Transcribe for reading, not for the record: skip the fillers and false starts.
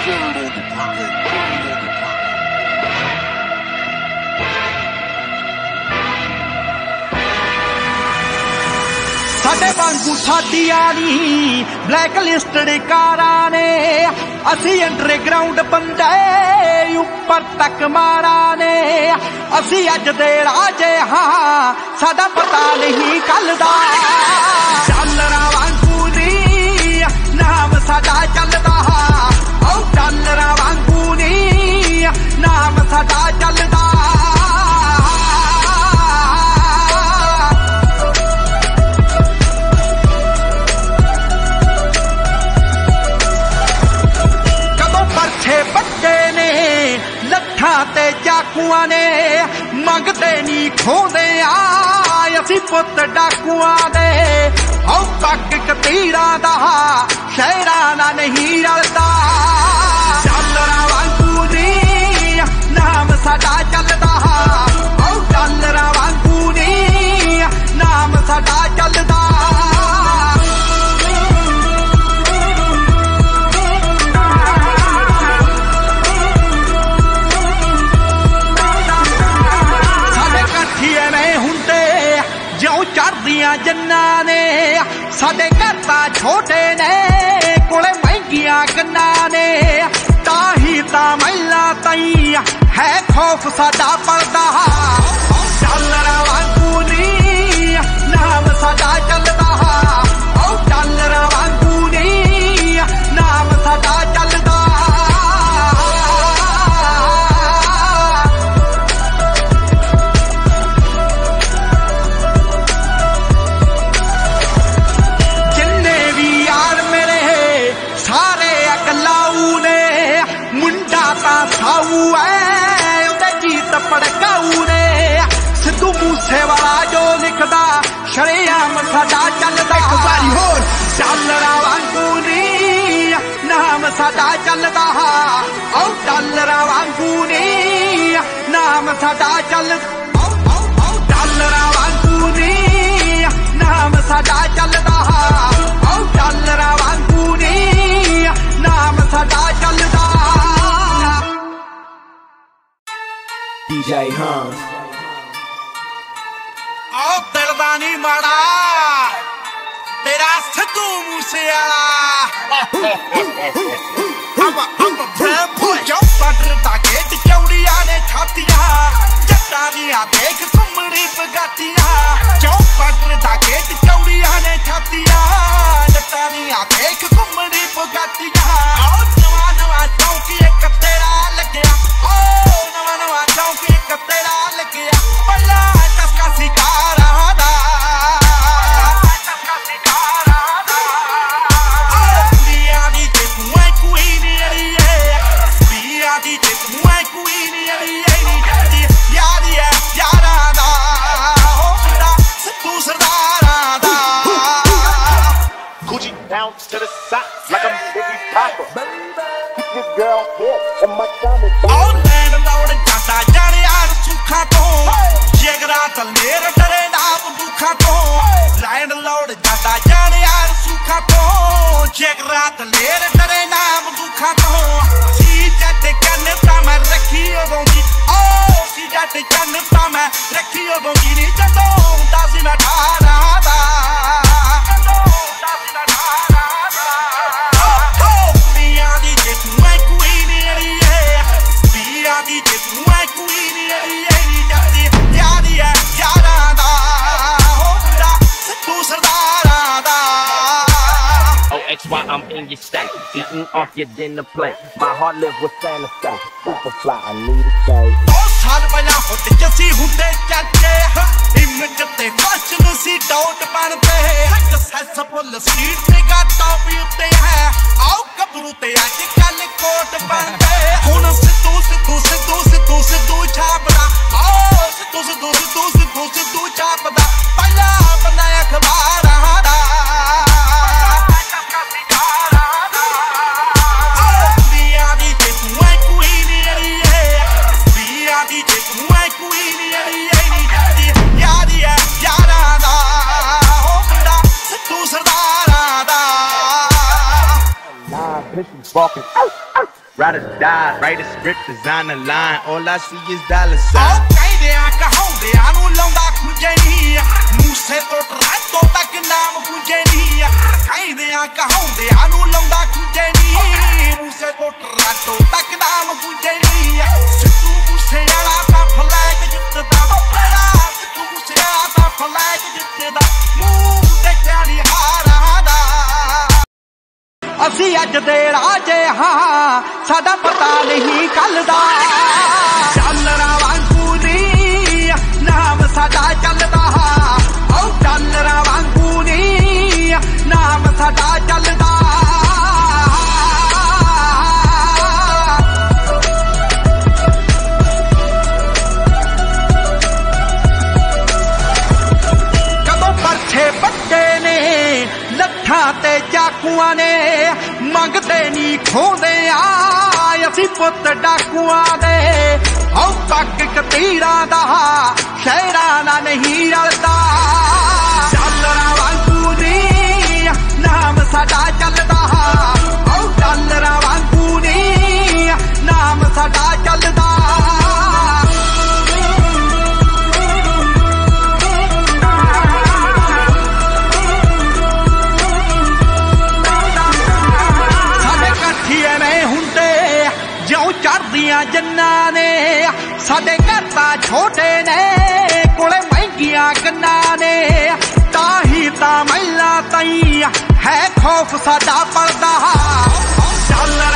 साडे वांगू साडियां नी black listed कारां ने असी अंडरग्राउंड बंदे उपर तक मारा ने असी अज दे राजे हाँ साडा पता नहीं कल दा डॉलरां वांगू नी नाम साडा चलदा ओ डॉलरां वांगू नी नाम साडा चलदा ते चाकुआ ने मंगते नी खोदे असी पुत डाकुआ दे औ पग कतीरा दा शहरा ना नहीं रलदा डॉलरां वांगू नी नाम साडा चलदा औ डॉलरां वांगू नी नाम साडा चलदा चढ़दियां जन्ना ने साडे घर तां छोटे ने कोले महंगियां गन्ना ने ताही तां महिला ताई है खौफ साडा पलदा डॉलरां वांगू नी नाम साडा चलदा ओ डॉलरां वांगू नी नाम साडा चलदा सिद्धू मूसे वाला जो लिखदा शरेआम साडा चलदा डॉलरां वांगू नी नाम साडा चलदा ओ डॉलरां वांगू नी नाम साडा चलदा डॉलरां वांगू नी नाम साडा चलदा ओ डॉलरां वांगू नी नाम साडा चलदा DJ Hans आओ दिलदा नी माड़ा तेरा Sidhu Moosewala I'm a bad boy जो बॉर्डर दा गेट चौड़ियां ने छातियां जट्टां दियां देख घुम्मणी पगातियां जो बॉर्डर दा गेट चौड़ियां ने छातियां जट्टां दियां देख घुम्मणी पगातियां आओ नवा नवा चौकी एक तेरा लग्या ओ नवा नवा चौकी एक तेरा लग्या पल्ला टसका सिकारा दा बिया दी जे तू है क्वीन अड़िए बिया दी जे तू है क्वीन अड़िए नी जल्दी यारी है यारा दा हो तेरा सिद्धू सरदारा दा Gucci down to the side like I'm Biggie Papa. Keep your girl here and my time is all land load jada jare yaar sukha to jegara dalner dare na dukha to land load jada jare yaar sukha to jegara dalner dare na dukha to si jatte kan ta main rakhi hogi oh si jatte kan ta main rakhi hogi ni jado hunda si main dhara da Why I'm in your state, eating off your dinner plate. My heart lives with fantasy. Super fly, I need a day. साल पहला होते जैसी हुंदे चाचे image ते fashion सी doubt बनते successful street पे का टॉप उते है आओ कबरू ते आजकल कोट बनते हुन सिद्धू सिद्धू सिद्धू सिद्धू सिद्धू छापदा आओ सिद्धू सिद्धू सिद्धू सिद्धू सिद्धू छापदा पहला बनाया अखबार दा bitches walking. ride or die, write a script, design a line, all I see is dollar signs. ਕਹਿੰਦਿਆਂ ਕਹਾਉਂਦਿਆਂ ਨੂੰ ਲਾਉਂਦਾ ਖੁੰਝੇ ਨੀ ਮੂਸੇ ਤੋਂ ਟਰਾਟੋ ਤੱਕ ਨਾਮ ਪੁੰਝੇ ਨੀ ਕਹਿੰਦਿਆਂ ਕਹਾਉਂਦਿਆਂ ਨੂੰ ਲਾਉਂਦਾ ਖੁੰਝੇ ਨੀ ਮੂਸੇ ਤੋਂ ਟਰਾਟੋ ਤੱਕ ਨਾਮ ਪੁੰਝੇ ਨੀ ਸਿੱਧੂ ਮੂਸੇ ਵਾਲਾ ਤਾਂ ਫਲੈਗ ਜਿੱਤਦਾ ਬੜਾ ਸਿੱਧੂ ਮੂਸੇ ਵਾਲਾ ਤਾਂ ਫਲੈਗ ਜਿੱਤਦਾ ਮੂੰਹ ਦੇਖਿਆ ਨੀ ਹਾਰਾਂ ਦਾ ਅਸੀਂ ਅੱਜ ਦੇ ਰਾਜੇ ਹਾਂ ਸਾਡਾ ਪਤਾ ਨਹੀਂ ਕੱਲ ਦਾ ਚੱਲਣਾ ਵਾਂਗੂ ਨੀ ਨਾਮ ਸਾਡਾ ਚੱਲਦਾ ਓ ਚੱਲਣਾ ਵਾਂਗੂ ਨੀ ਨਾਮ ਸਾਡਾ ਚੱਲਦਾ ਕਦੋਂ ਪਰਛੇ ਵੱਡੇ ਨੇ ਲੱਠਾਂ ਤੇ ਚਾਕੂਆਂ ਨੇ ਮੰਗਦੇ ਨੀ ਖੋਦੇ ਆ ਅਸੀਂ ਪੁੱਤ ਡਾਕੂਆਂ ਦੇ ਓ ਪੱਕ ਕਤੀਰਾਂ ਦਾ ਸ਼ਹਿਰਾਂ ਨਾਲ ਨਹੀਂ ਰਲਦਾ ਚੱਲਣਾ ਵਾਂਗੂ ਨੀ ਨਾਮ ਸਾਡਾ ਚੱਲਦਾ ਓ ਚੱਲਣਾ ਵਾਂਗੂ ਨੀ ਨਾਮ ਸਾਡਾ ਚੱਲਦਾ ਜਿਉਂ ਚੜ੍ਹਦੀਆਂ ਜੰਨਾਂ ਨੇ ਸਾਡੇ ਘਰ ਤਾਂ ਛੋਟੇ ਨੇ ਕੋਲੇ ਮਹਿੰਗੀਆਂ ਗੰਨਾਂ ਨੇ ਤਾਂ ਹੀ ਤਾਂ ਮਹਿਲਾ ਤਾਈ ਹੈ ਖੌਫ ਸਾਡਾ ਪਲਦਾ ਚੱਲ